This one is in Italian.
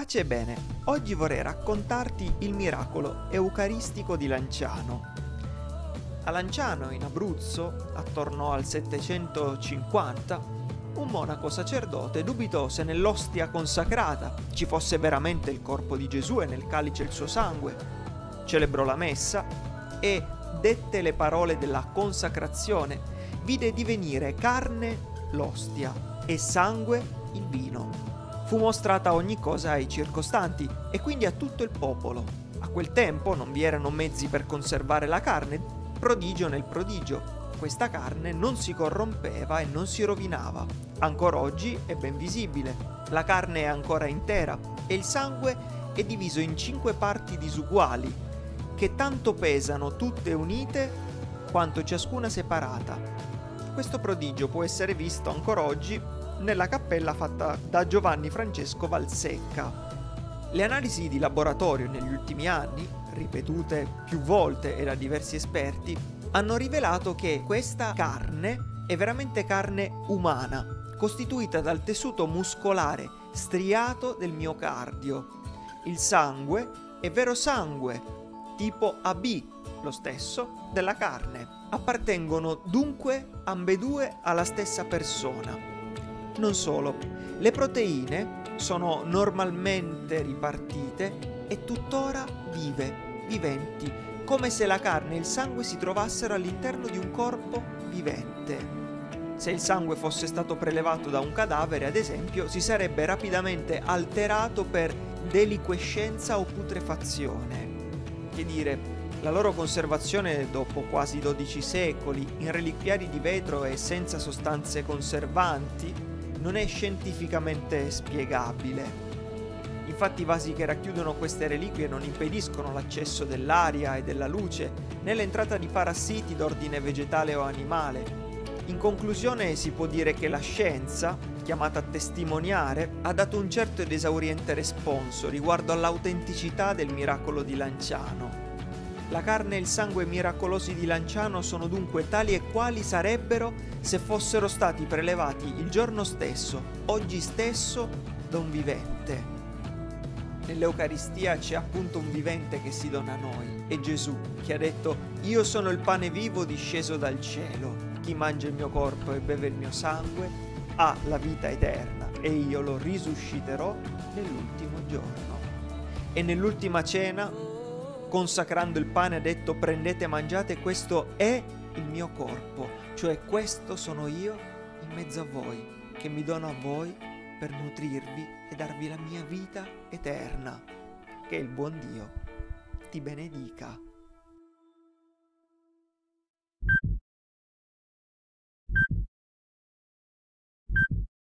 Pace e bene, oggi vorrei raccontarti il miracolo eucaristico di Lanciano. A Lanciano, in Abruzzo, attorno al 750, un monaco sacerdote dubitò se nell'ostia consacrata ci fosse veramente il corpo di Gesù e nel calice il suo sangue. Celebrò la messa e dette le parole della consacrazione, vide divenire carne l'ostia e sangue il vino. Fu mostrata ogni cosa ai circostanti e quindi a tutto il popolo. A quel tempo non vi erano mezzi per conservare la carne, prodigio nel prodigio. Questa carne non si corrompeva e non si rovinava. Ancora oggi è ben visibile. La carne è ancora intera e il sangue è diviso in 5 parti disuguali, che tanto pesano tutte unite quanto ciascuna separata. Questo prodigio può essere visto ancora oggi nella cappella fatta da Giovanni Francesco Valsecca. Le analisi di laboratorio negli ultimi anni, ripetute più volte e da diversi esperti, hanno rivelato che questa carne è veramente carne umana, costituita dal tessuto muscolare striato del miocardio. Il sangue è vero sangue, tipo AB, lo stesso della carne. Appartengono dunque ambedue alla stessa persona. Non solo, le proteine sono normalmente ripartite e tuttora viventi, come se la carne e il sangue si trovassero all'interno di un corpo vivente. Se il sangue fosse stato prelevato da un cadavere, ad esempio, si sarebbe rapidamente alterato per deliquescenza o putrefazione. Che dire, la loro conservazione dopo quasi 12 secoli in reliquiari di vetro e senza sostanze conservanti non è scientificamente spiegabile. Infatti i vasi che racchiudono queste reliquie non impediscono l'accesso dell'aria e della luce, né l'entrata di parassiti d'ordine vegetale o animale. In conclusione si può dire che la scienza, chiamata a testimoniare, ha dato un certo ed esauriente responso riguardo all'autenticità del miracolo di Lanciano. La carne e il sangue miracolosi di Lanciano sono dunque tali e quali sarebbero se fossero stati prelevati il giorno stesso, oggi stesso, da un vivente. Nell'Eucaristia c'è appunto un vivente che si dona a noi, è Gesù, che ha detto: «Io sono il pane vivo disceso dal cielo, chi mangia il mio corpo e beve il mio sangue ha la vita eterna e io lo risusciterò nell'ultimo giorno». E nell'ultima cena, consacrando il pane, ha detto: «Prendete e mangiate, questo è il mio corpo», cioè questo sono io in mezzo a voi, che mi dono a voi per nutrirvi e darvi la mia vita eterna. Che il buon Dio ti benedica.